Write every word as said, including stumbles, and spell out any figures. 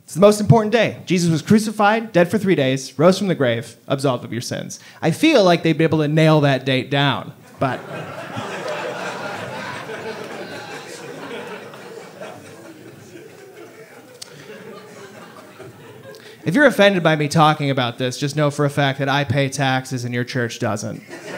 It's the most important day. Jesus was crucified, dead for three days, rose from the grave, absolved of your sins. I feel like they'd be able to nail that date down, but... If you're offended by me talking about this, just know for a fact that I pay taxes and your church doesn't.